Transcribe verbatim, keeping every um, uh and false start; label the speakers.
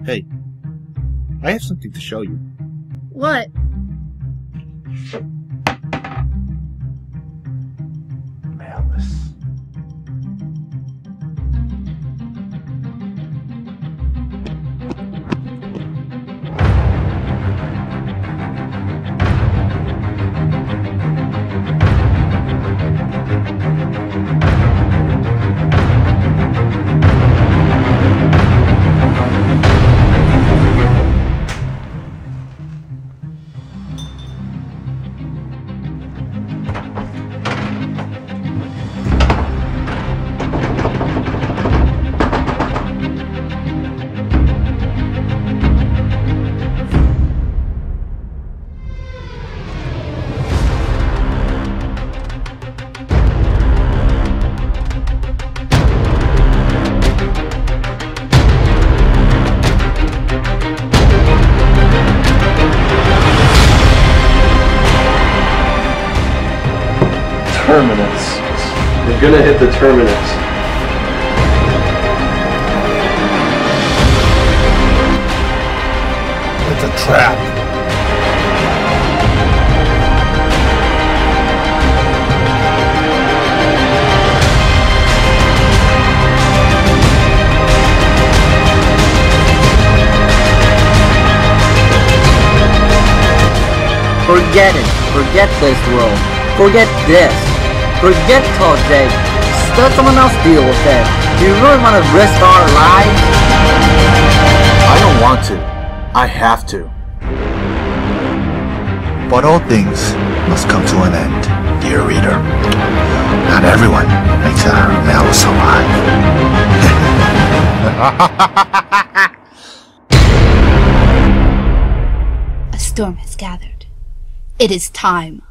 Speaker 1: Hey, I have something to show you.
Speaker 2: What?
Speaker 1: Malice.
Speaker 3: Terminus. You're gonna hit the terminus.
Speaker 1: It's a trap.
Speaker 4: Forget it. Forget this world. Forget this. Forget Todd Jake. Let someone else deal with it. Do you really want to risk our lives?
Speaker 5: I don't want to. I have to.
Speaker 6: But all things must come to an end, dear reader. Not everyone makes it out of Malice alive.
Speaker 2: A storm has gathered. It is time.